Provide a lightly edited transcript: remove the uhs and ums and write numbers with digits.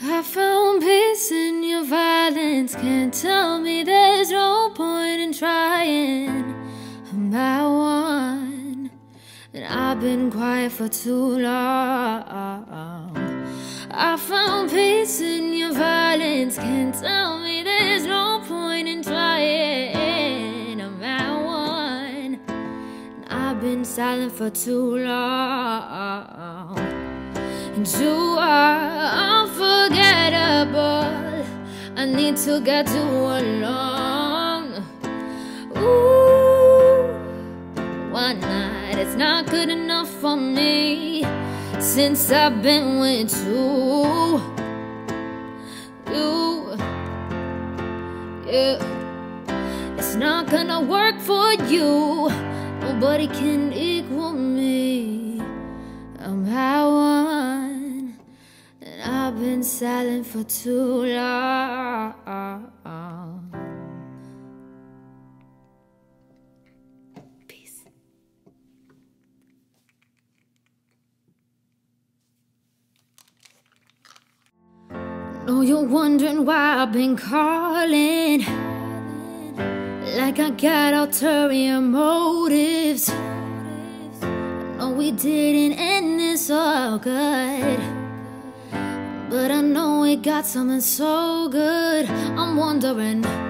I found peace in your violence. Can't tell me there's no point in trying. I'm at one, and I've been quiet for too long. I found peace in your violence. Can't tell me there's no point in trying. I'm at one, and I've been silent for too long. And you are unforgettable. I need to get you alone. Ooh, one night is not good enough for me. Since I've been with you, yeah. It's not gonna work for you. Nobody can equal me. I'm at one, and I've been silent for too long. Peace. Know you're wondering why I've been calling, like I got ulterior motives. We didn't end this all good, but I know we got something so good. I'm wondering